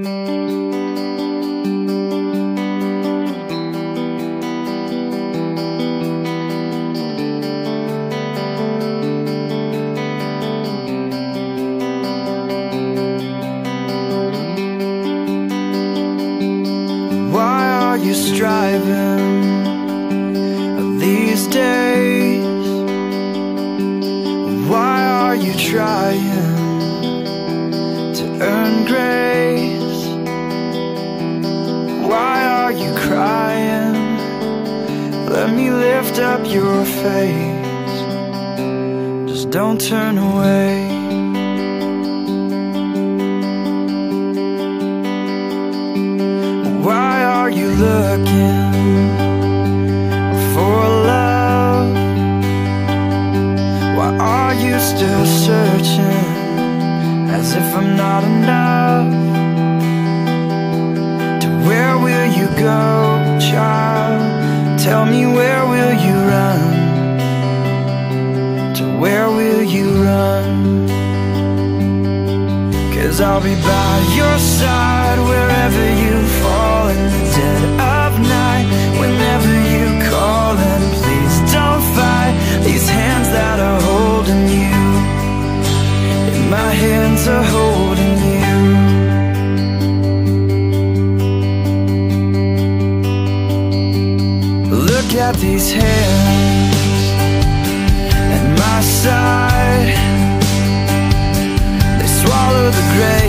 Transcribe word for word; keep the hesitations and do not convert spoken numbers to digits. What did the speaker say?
Why are you striving these days? Why are you trying to earn grace? Why are you crying? Let me lift up your face. Just don't turn away. Why are you looking for love? Why are you still searching as if I'm not enough? To where will you go, child? Tell me, where will you run? To where will you run? 'Cause I'll be by your side wherever you fall in the dead of night. Whenever you call, and please don't fight. These hands that are holding you, and my hands are holding you. Look at these hands at my side. They swallow the grave